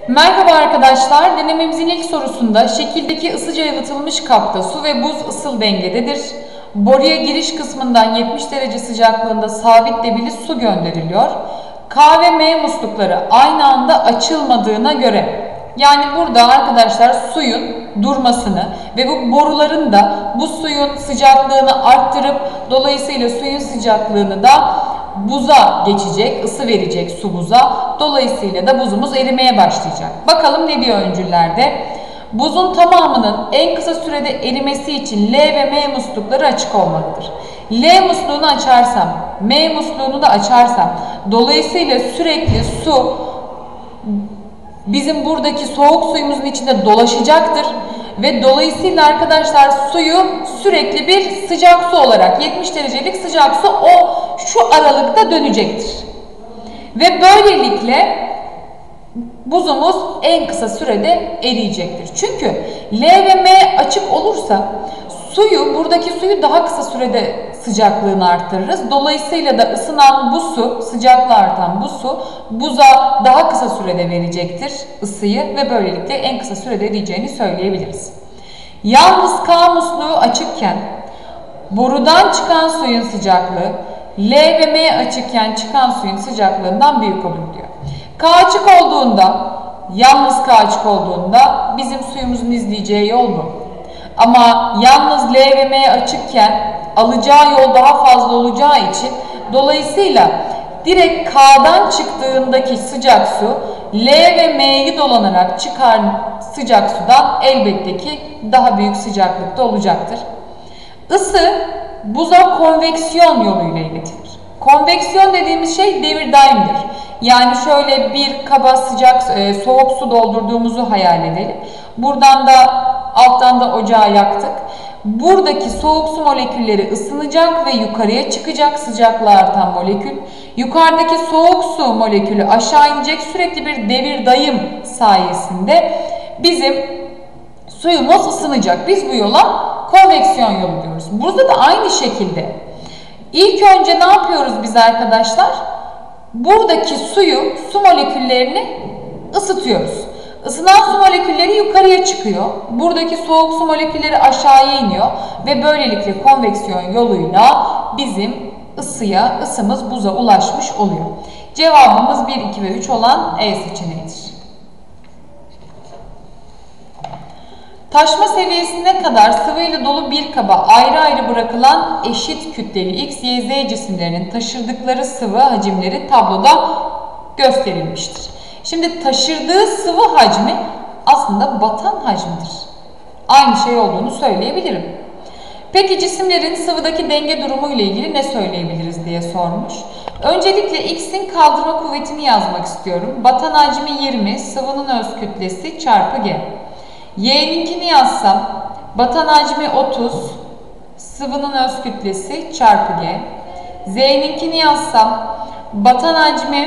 Merhaba arkadaşlar, denememizin ilk sorusunda şekildeki ısıca yalıtılmış kapta su ve buz ısıl dengededir. Boruya giriş kısmından 70 derece sıcaklığında sabit debili su gönderiliyor. K ve M muslukları aynı anda açılmadığına göre, yani burada arkadaşlar suyun durmasını ve bu boruların da bu suyun sıcaklığını arttırıp dolayısıyla suyun sıcaklığını da buza geçecek, ısı verecek su buza. Dolayısıyla da buzumuz erimeye başlayacak. Bakalım ne diyor öncüllerde? Buzun tamamının en kısa sürede erimesi için L ve M muslukları açık olmalıdır. L musluğunu açarsam, M musluğunu da açarsam, dolayısıyla sürekli su bizim buradaki soğuk suyumuzun içinde dolaşacaktır. Ve dolayısıyla arkadaşlar suyu sürekli bir sıcak su olarak 70 derecelik sıcak su şu aralıkta dönecektir. Ve böylelikle buzumuz en kısa sürede eriyecektir. Çünkü L ve M açık olursa buradaki suyu daha kısa sürede sıcaklığını arttırırız. Dolayısıyla da ısınan bu su, sıcaklığı artan bu su buza daha kısa sürede verecektir ısıyı ve böylelikle en kısa sürede eriyeceğini söyleyebiliriz. Yalnız K musluğu açıkken borudan çıkan suyun sıcaklığı L ve M açıkken çıkan suyun sıcaklığından büyük olur diyor. K açık olduğunda, yalnız K açık olduğunda bizim suyumuzun izleyeceği yol bu. Ama yalnız L ve M açıkken alacağı yol daha fazla olacağı için dolayısıyla direkt K'dan çıktığındaki sıcak su L ve M'yi dolanarak çıkan sıcak sudan elbette ki daha büyük sıcaklıkta olacaktır. Isı buza konveksiyon yoluyla iletilir. Konveksiyon dediğimiz şey devir daimdir. Yani şöyle bir kaba soğuk su doldurduğumuzu hayal edelim. Buradan da alttan da ocağı yaktık. Buradaki soğuk su molekülleri ısınacak ve yukarıya çıkacak sıcaklığı artan molekül. Yukarıdaki soğuk su molekülü aşağı inecek, sürekli bir devir daim sayesinde bizim suyumuz ısınacak. Biz bu yola konveksiyon yolu diyoruz. Burada da aynı şekilde ilk önce ne yapıyoruz biz arkadaşlar? Buradaki su moleküllerini ısıtıyoruz. Isınan su molekülleri yukarıya çıkıyor. Buradaki soğuk su molekülleri aşağıya iniyor. Ve böylelikle konveksiyon yoluyla bizim ısımız buza ulaşmış oluyor. Cevabımız 1, 2 ve 3 olan E seçeneğidir. Taşma seviyesine kadar sıvıyla dolu bir kaba ayrı ayrı bırakılan eşit kütleli X, Y, Z cisimlerinin taşırdıkları sıvı hacimleri tabloda gösterilmiştir. Şimdi taşırdığı sıvı hacmi aslında batan hacmidir. Aynı şey olduğunu söyleyebilirim. Peki cisimlerin sıvıdaki denge durumu ile ilgili ne söyleyebiliriz diye sormuş. Öncelikle X'in kaldırma kuvvetini yazmak istiyorum. Batan hacmi 20, sıvının öz kütlesi çarpı G. Y'ninkini yazsam batan hacmi 30, sıvının öz kütlesi çarpı G. Z'ninkini yazsam batan hacmi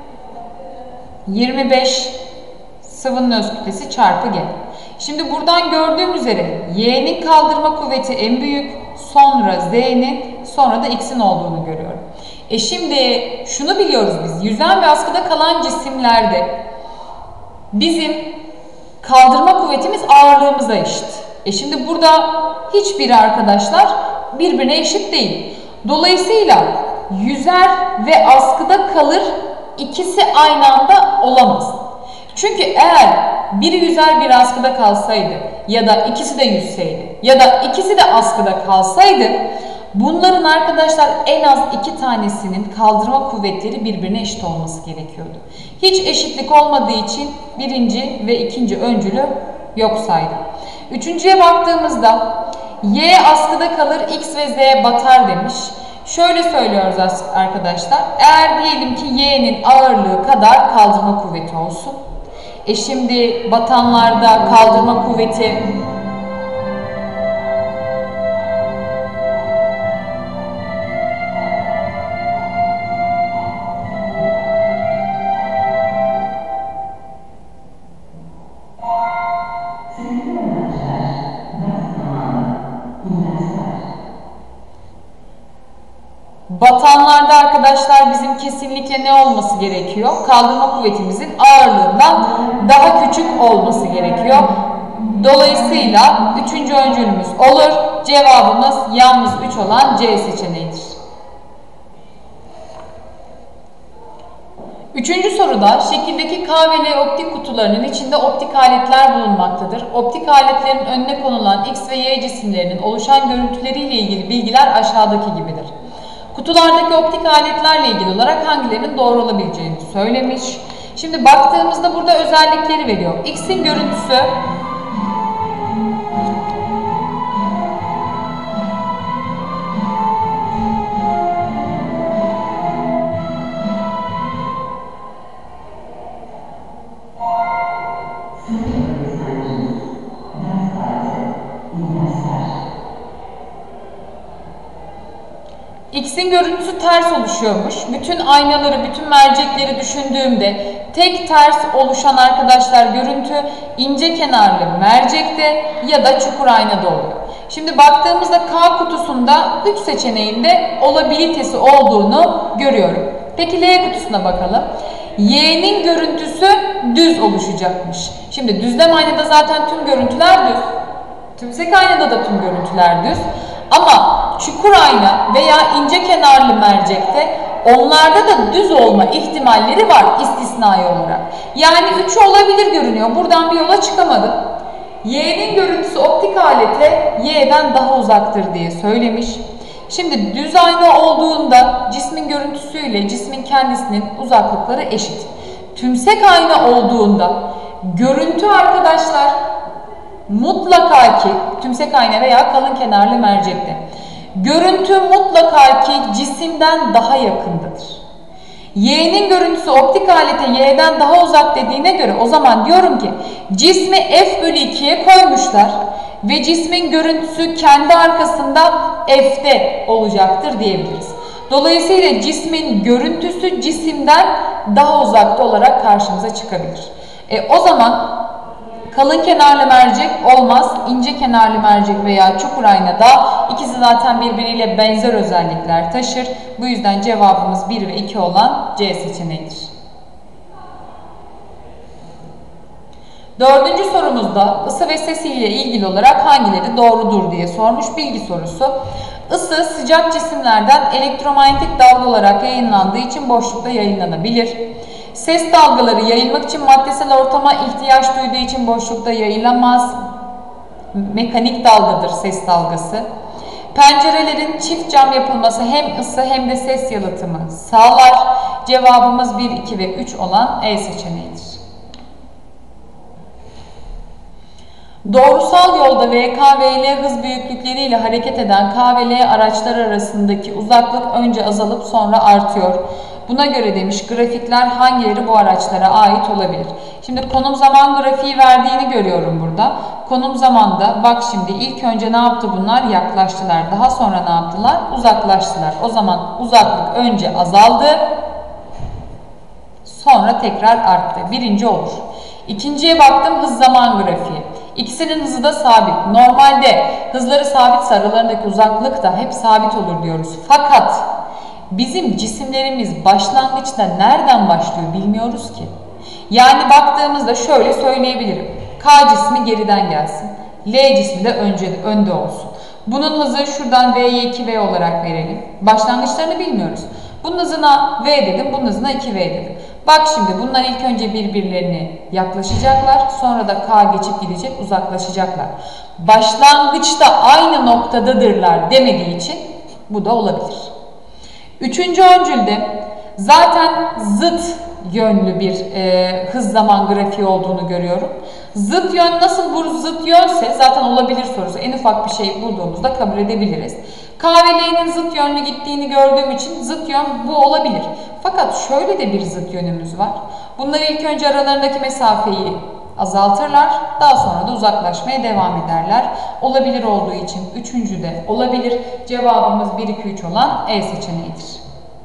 25, sıvının öz kütlesi çarpı G. Şimdi buradan gördüğüm üzere Y'nin kaldırma kuvveti en büyük, sonra Z'nin, sonra da X'in olduğunu görüyorum. Şimdi şunu biliyoruz biz, yüzen ve askıda kalan cisimlerde bizim kaldırma kuvvetimiz ağırlığımıza eşit. Şimdi burada hiçbiri arkadaşlar birbirine eşit değil. Dolayısıyla yüzer ve askıda kalır, ikisi aynı anda olamaz. Çünkü eğer biri yüzer biri askıda kalsaydı ya da ikisi de yüzseydi ya da ikisi de askıda kalsaydı bunların arkadaşlar en az 2 tanesinin kaldırma kuvvetleri birbirine eşit olması gerekiyordu. Hiç eşitlik olmadığı için birinci ve ikinci öncülü yok saydım. Üçüncüye baktığımızda Y askıda kalır, X ve Z batar demiş. Şöyle söylüyoruz arkadaşlar. Eğer diyelim ki Y'nin ağırlığı kadar kaldırma kuvveti olsun. Şimdi batanlarda kaldırma kuvveti batanlarda arkadaşlar bizim kuvvetimizin kesinlikle ne olması gerekiyor? Kaldırma kuvvetimizin ağırlığından daha küçük olması gerekiyor. Dolayısıyla üçüncü öncülümüz olur. Cevabımız yalnız 3 olan C seçeneğidir. Üçüncü soruda şekildeki K ve L optik kutularının içinde optik aletler bulunmaktadır. Optik aletlerin önüne konulan X ve Y cisimlerinin oluşan görüntüleriyle ilgili bilgiler aşağıdaki gibidir. Kutulardaki optik aletlerle ilgili olarak hangilerinin doğru olabileceğini söylemiş. Şimdi baktığımızda burada özellikleri veriyor. X'in görüntüsü X'in görüntüsü ters oluşuyormuş. Bütün aynaları, bütün mercekleri düşündüğümde tek ters oluşan arkadaşlar görüntü ince kenarlı mercekte ya da çukur aynada oluyor. Şimdi baktığımızda K kutusunda 3 seçeneğinde olabilitesi olduğunu görüyorum. Peki L kutusuna bakalım. Y'nin görüntüsü düz oluşacakmış. Şimdi düzlem aynada zaten tüm görüntüler düz. Tümsek aynada da tüm görüntüler düz. Ama çukur ayna veya ince kenarlı mercekte onlarda da düz olma ihtimalleri var istisnai olarak. Yani 3 olabilir görünüyor. Buradan bir yola çıkamadım. Y'nin görüntüsü optik alete Y'den daha uzaktır diye söylemiş. Şimdi düz ayna olduğunda cismin görüntüsüyle cismin kendisinin uzaklıkları eşit. Tümsek ayna olduğunda görüntü arkadaşlar mutlaka ki tümsek ayna veya kalın kenarlı mercekte görüntü mutlaka ki cisimden daha yakındadır. Y'nin görüntüsü optik alete Y'den daha uzak dediğine göre o zaman diyorum ki cismi F bölü 2'ye koymuşlar ve cismin görüntüsü kendi arkasında F'de olacaktır diyebiliriz. Dolayısıyla cismin görüntüsü cisimden daha uzakta olarak karşımıza çıkabilir. O zaman kalın kenarlı mercek olmaz, ince kenarlı mercek veya çukur aynada ikisi zaten birbiriyle benzer özellikler taşır. Bu yüzden cevabımız 1 ve 2 olan C seçeneğidir. Dördüncü sorumuzda ısı ve ses ile ilgili olarak hangileri doğrudur diye sormuş bilgi sorusu. Isı sıcak cisimlerden elektromanyetik dalga olarak yayınlandığı için boşlukta yayınlanabilir. Ses dalgaları yayılmak için maddesel ortama ihtiyaç duyduğu için boşlukta yayılamaz. Mekanik dalgadır ses dalgası. Pencerelerin çift cam yapılması hem ısı hem de ses yalıtımı sağlar. Cevabımız 1, 2 ve 3 olan E seçeneğidir. Doğrusal yolda VK ve L hız büyüklükleriyle hareket eden K ve L araçlar arasındaki uzaklık önce azalıp sonra artıyor. Buna göre demiş grafikler hangileri bu araçlara ait olabilir? Şimdi konum zaman grafiği verdiğini görüyorum burada. Konum zamanda bak şimdi ilk önce ne yaptı bunlar? Yaklaştılar. Daha sonra ne yaptılar? Uzaklaştılar. O zaman uzaklık önce azaldı. Sonra tekrar arttı. Birinci olur. İkinciye baktım hız zaman grafiği. İkisinin hızı da sabit. Normalde hızları sabitse aralarındaki uzaklık da hep sabit olur diyoruz. Fakat bizim cisimlerimiz başlangıçta nereden başlıyor bilmiyoruz ki. Yani baktığımızda şöyle söyleyebilirim. K cismi geriden gelsin. L cismi de önde olsun. Bunun hızı şuradan V'ye 2V olarak verelim. Başlangıçlarını bilmiyoruz. Bunun hızına V dedim, bunun hızına 2V dedim. Bak şimdi bunlar ilk önce birbirlerine yaklaşacaklar. Sonra da K geçip gidecek, uzaklaşacaklar. Başlangıçta aynı noktadadırlar demediği için bu da olabilir. Üçüncü öncülde zaten zıt yönlü bir hız zaman grafiği olduğunu görüyorum. Zıt yön nasıl bu zıt yönse zaten olabilir sorusu. En ufak bir şey bulduğumuzda kabul edebiliriz. K ve L'nin zıt yönlü gittiğini gördüğüm için zıt yön bu olabilir. Fakat şöyle de bir zıt yönümüz var. Bunlar ilk önce aralarındaki mesafeyi azaltırlar. Daha sonra da uzaklaşmaya devam ederler. Olabilir olduğu için üçüncü de olabilir. Cevabımız 1, 2, 3 olan E seçeneğidir.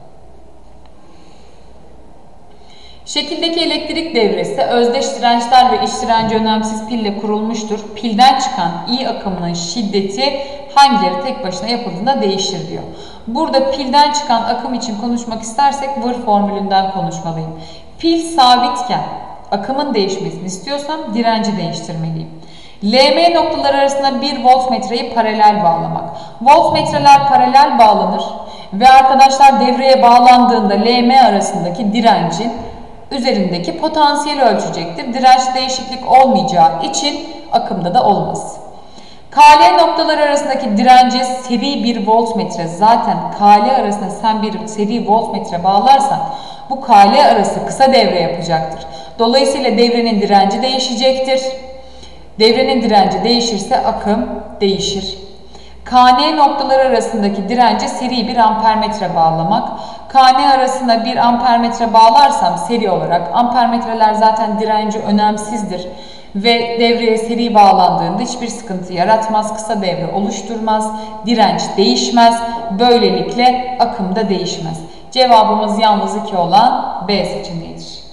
Şekildeki elektrik devresi özdeş dirençler ve iç direnci önemsiz pille kurulmuştur. Pilden çıkan I akımının şiddeti hangileri tek başına yapıldığında değişir diyor. Burada pilden çıkan akım için konuşmak istersek Vır formülünden konuşmalıyım. Pil sabitken akımın değişmesini istiyorsam direnci değiştirmeliyim. LM noktaları arasında bir voltmetreyi paralel bağlamak. Voltmetreler paralel bağlanır ve arkadaşlar devreye bağlandığında LM arasındaki direncin üzerindeki potansiyeli ölçecektir. Direnç değişiklik olmayacağı için akımda da olmaz. KL noktaları arasındaki dirence seri bir voltmetre, zaten KL arasında sen bir seri voltmetre bağlarsan bu KL arası kısa devre yapacaktır. Dolayısıyla devrenin direnci değişecektir. Devrenin direnci değişirse akım değişir. KN noktaları arasındaki dirence seri bir ampermetre bağlamak. KN arasında bir ampermetre bağlarsam seri olarak, ampermetreler zaten direnci önemsizdir ve devreye seri bağlandığında hiçbir sıkıntı yaratmaz, kısa devre oluşturmaz, direnç değişmez, böylelikle akım da değişmez. Cevabımız yalnız 2 olan B seçeneğidir.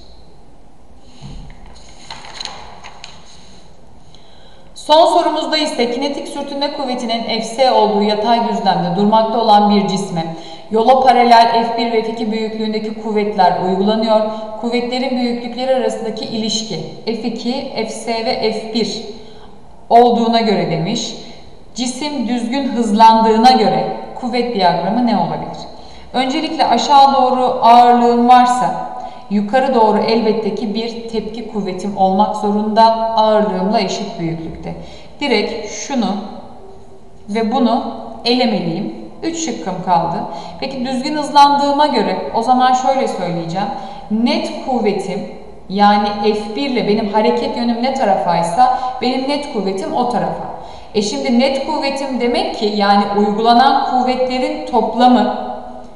Son sorumuzda ise kinetik sürtünme kuvvetinin Fs olduğu yatay düzlemde durmakta olan bir cisme yola paralel F1 ve F2 büyüklüğündeki kuvvetler uygulanıyor. Kuvvetlerin büyüklükleri arasındaki ilişki F2, Fs ve F1 olduğuna göre demiş. Cisim düzgün hızlandığına göre kuvvet diyagramı ne olabilir? Öncelikle aşağı doğru ağırlığım varsa yukarı doğru elbette ki bir tepki kuvvetim olmak zorunda, ağırlığımla eşit büyüklükte. Direkt şunu ve bunu elemeliyim. 3 şıkkım kaldı. Peki düzgün hızlandığıma göre o zaman şöyle söyleyeceğim. Net kuvvetim, yani F1 ile benim hareket yönüm ne tarafaysa benim net kuvvetim o tarafa. Şimdi net kuvvetim demek ki yani uygulanan kuvvetlerin toplamı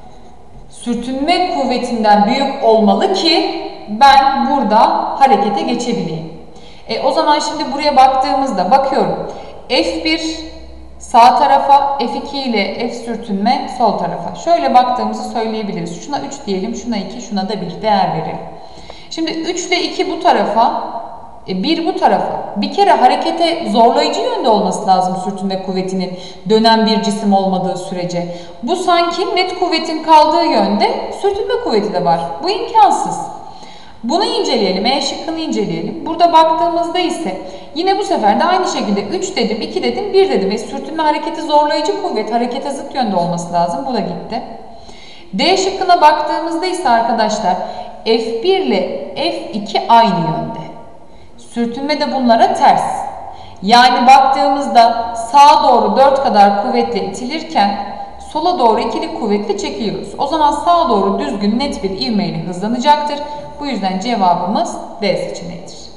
sürtünme kuvvetinden büyük olmalı ki ben burada harekete geçebileyim. O zaman şimdi buraya baktığımızda bakıyorum. F1 sağ tarafa, F2 ile F sürtünme sol tarafa. Şöyle baktığımızı söyleyebiliriz. Şuna 3 diyelim, şuna 2, şuna da 1 değer verelim. Şimdi 3 ile 2 bu tarafa, 1 bu tarafa. Bir kere harekete zorlayıcı yönde olması lazım sürtünme kuvvetinin, dönen bir cisim olmadığı sürece. Bu sanki net kuvvetin kaldığı yönde sürtünme kuvveti de var. Bu imkansız. Bunu inceleyelim. E şıkkını inceleyelim. Burada baktığımızda ise yine bu sefer de aynı şekilde 3 dedim, 2 dedim, 1 dedim. Sürtünme hareketi zorlayıcı kuvvet, harekete zıt yönde olması lazım. Bu da gitti. D şıkkına baktığımızda ise arkadaşlar F1 ile F2 aynı yönde. Sürtünme de bunlara ters. Yani baktığımızda sağa doğru 4 kadar kuvvetle itilirken sola doğru ikili kuvvetle çekiyoruz. O zaman sağa doğru düzgün net bir ivmeyle hızlanacaktır. Bu yüzden cevabımız D seçeneğidir.